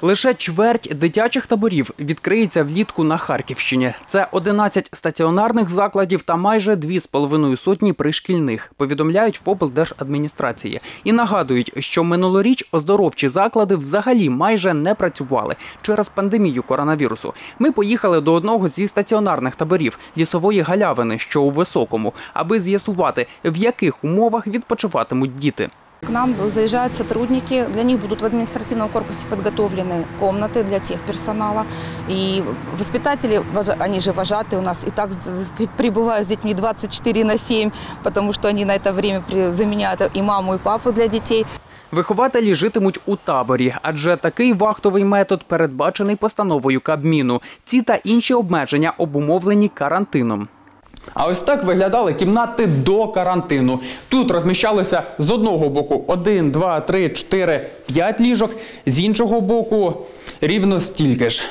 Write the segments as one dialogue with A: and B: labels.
A: Лише чверть дитячих таборів відкриється влітку на Харківщині. Це 11 стаціонарних закладів та майже 2,5 сотні пришкільних, повідомляють в облдержадміністрації. І нагадують, що минулоріч оздоровчі заклади взагалі майже не працювали через пандемію коронавірусу. Ми поїхали до одного зі стаціонарних таборів – Лісової Галявини, що у Високому, аби з'ясувати, в яких умовах відпочиватимуть діти.
B: К нам заезжают сотрудники, для них будут в административном корпусе подготовлены комнаты для техперсонала. И воспитатели, они же вожатые у нас, и так пребывают с детьми 24/7, потому что они на это время заменяют и маму, и папу для детей.
A: Вихователі житимуть у таборі, адже такий вахтовий метод передбачений постановою Кабміну. Ці та інші обмеження обумовлені карантином. А ось так виглядали кімнати до карантину. Тут розміщалися з одного боку 1, 2, 3, 4, 5 ліжок, з іншого боку рівно стільки ж.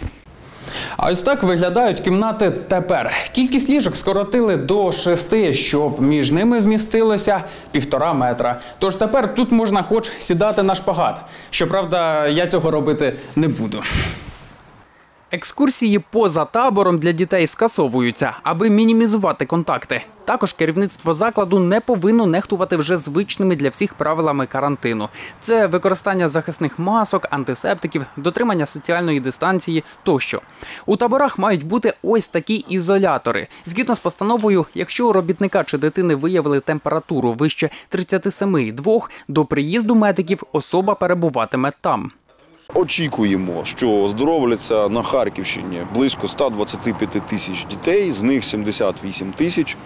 A: А ось так виглядають кімнати тепер. Кількість ліжок скоротили до 6, щоб між ними вмістилося 1,5 метра. Тож тепер тут можна хоч сідати на шпагат. Щоправда, я цього робити не буду. Екскурсії поза табором для дітей скасовуються, аби мінімізувати контакти. Також керівництво закладу не повинно нехтувати вже звичними для всіх правилами карантину. Це використання захисних масок, антисептиків, дотримання соціальної дистанції тощо. У таборах мають бути ось такі ізолятори. Згідно з постановою, якщо у робітника чи дитини виявили температуру вище 37,2, до приїзду медиків особа перебуватиме там.
C: Очікуємо, що оздоровляться на Харківщині близько 125 тисяч дітей, з них 78 тисяч.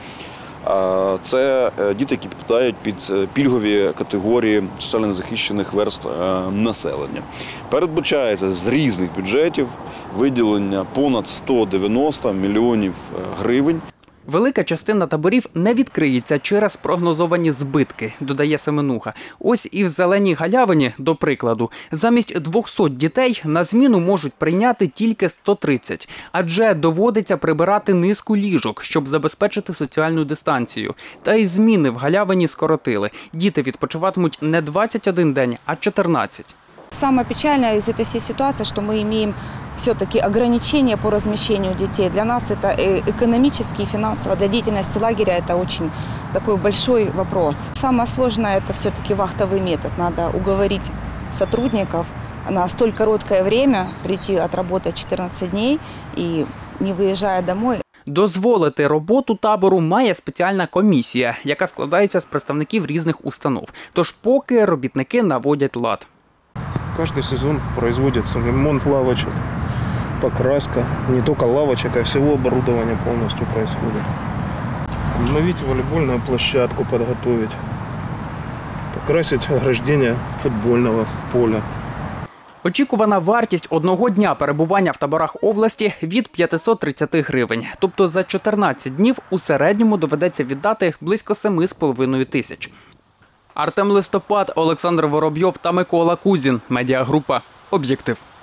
C: Це діти, які підпадають під пільгові категорії соціально незахищених верств населення. Передбачається з різних бюджетів виділення понад 190 мільйонів гривень.
A: Велика частина таборів не відкриється через прогнозовані збитки, додає Семенуха. Ось і в Зеленій Галявині, до прикладу, замість 200 дітей на зміну можуть прийняти тільки 130, адже доводиться прибирати низку ліжок, щоб забезпечити соціальну дистанцію. Та й зміни в Галявині скоротили. Діти відпочиватимуть не 21 день, а 14.
B: Самое печальное из этой всей ситуации, что мы имеем все-таки ограничения по размещению детей. Для нас это экономически и финансово, для деятельности лагеря это очень такой большой вопрос. Самое сложное – это все-таки вахтовый метод. Надо уговорить сотрудников на столь короткое время прийти отработать 14 дней и не выезжая домой.
A: Дозволити роботу табору має спеціальна комісія, яка складається з представників різних установ. Тож поки робітники наводять лад.
D: Каждый сезон производится ремонт лавочек, покраска. Не только лавочек, а всего оборудования полностью происходит. Обновить волейбольную площадку, подготовить. Покрасить ограждение футбольного поля.
A: Очікувана вартість одного дня перебування в таборах області – від 530 гривень. Тобто за 14 днів у середньому доведеться віддати близько 7,5 тисяч. Артем Листопад, Олександр Воробйов та Микола Кузін. Медіагрупа «Об'єктив».